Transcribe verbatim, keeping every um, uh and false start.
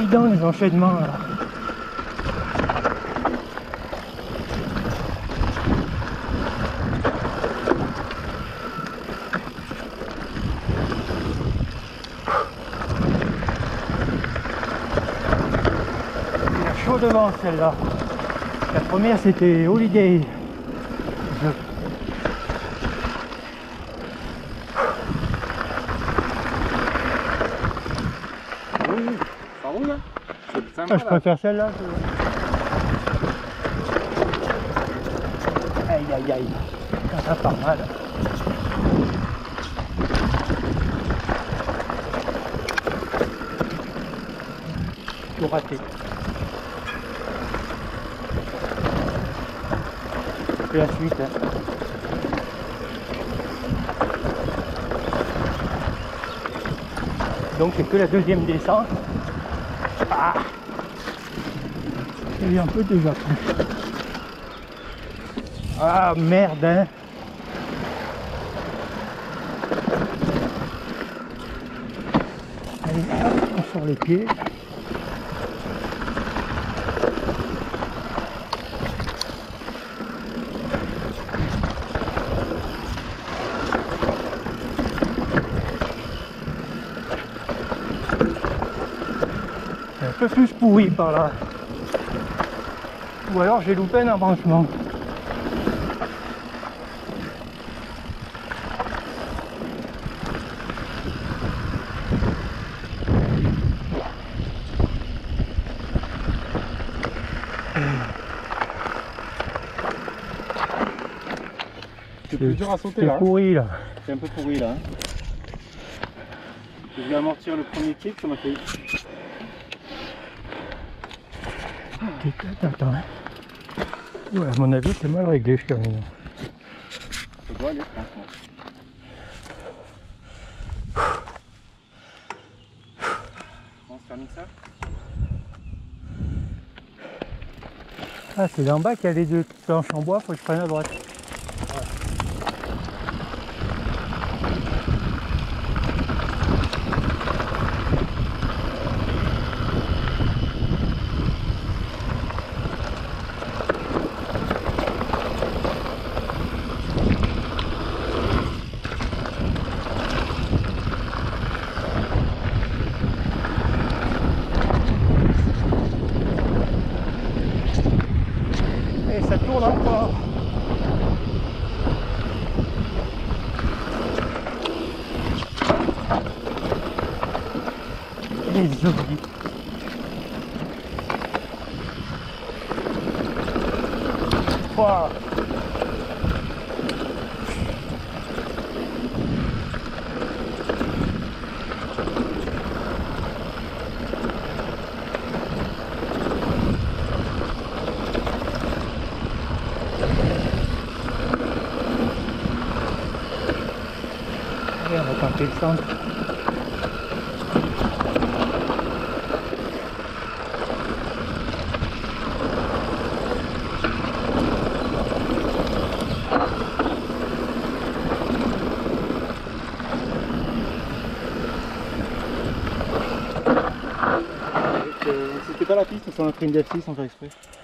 évident les enchaînements là. Il a chaud devant celle-là. La première c'était Holiday. Je... Oui, oui, ça roule là. Ah, je préfère celle-là. Je... Aïe aïe aïe, ça part mal. Tout raté. Et la suite. Hein. Donc c'est que la deuxième descente. Ah, il y a un peu déjà plus. Ah merde hein. Allez, hop, on sort les pieds. C'est un peu plus pourri par là. Ou alors j'ai loupé un embranchement. C'est plus dur à sauter là. là. C'est pourri là. C'est un peu pourri là. Hein. Je vais amortir le premier kick, ça m'a fait. Attends, attends. Ouais, à mon avis, c'est mal réglé jusqu'à maintenant. Ça doit aller, franchement. On se termine ça. Ah, c'est d'en bas qu'il y a les deux planches en bois, faut que je prenne à droite. Et ça tourne encore. Les zombies. Wow. Allez, on va tenter le centre. C'était pas la piste, on a pris une D F six sans faire exprès.